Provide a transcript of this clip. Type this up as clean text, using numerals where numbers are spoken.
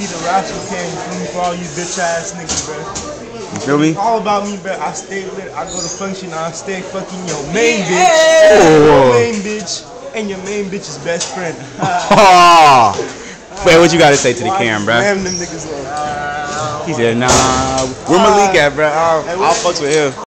be the Rascam for all you bitch ass niggas, bro. You feel me? It's all about me, bro. I stay lit. I go to function. I stay fucking your main bitch. Your main bitch. And your main bitch's best friend. Wait, what you gotta say to the cam, bro? Damn them niggas, He said, nah. Where Malik at, bro? I'll fuck with him.